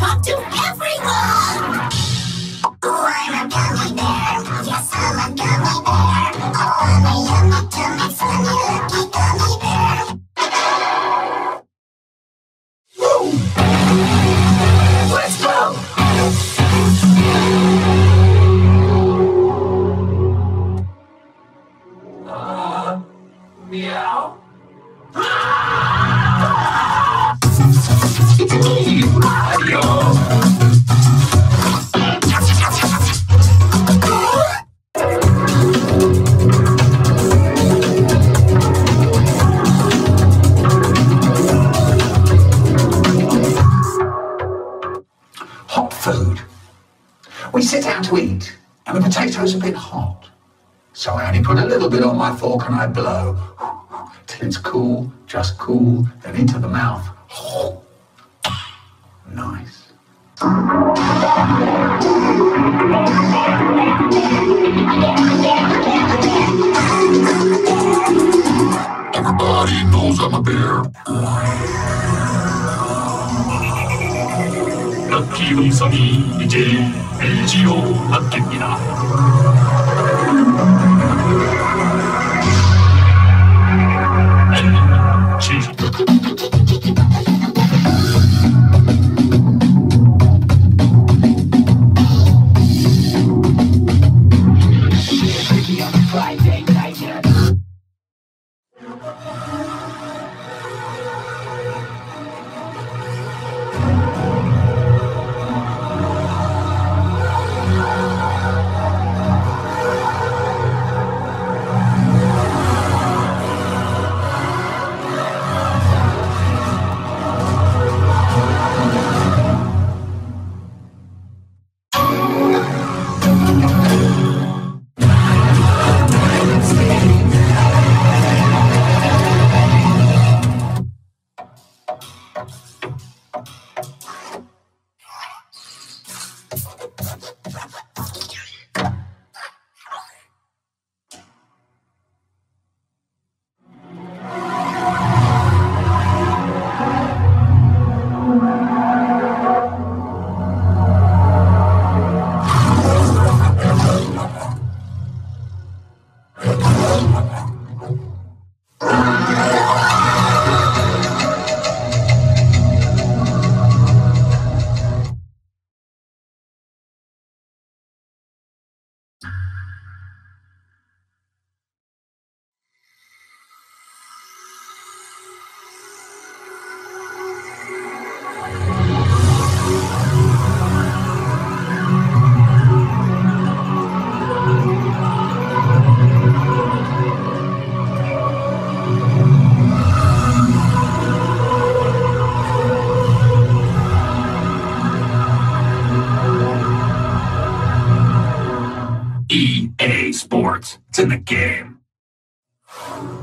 talk to everyone! Oh, I'm a gummy bear. Yes, I'm a gummy bear. Oh, I'm a yummy, tummy, funny, lucky gummy bear. Woo! Let's go! Meow. It's me, Mario. Hot food. We sit down to eat, and the potatoes have been hot. So I only put a little bit on my fork and I blow till it's cool, just cool, then into the mouth. Nice. Everybody knows I'm a bear. 럭키 음성이 이제 LG로 바뀝니다. EA Sports. It's in the game.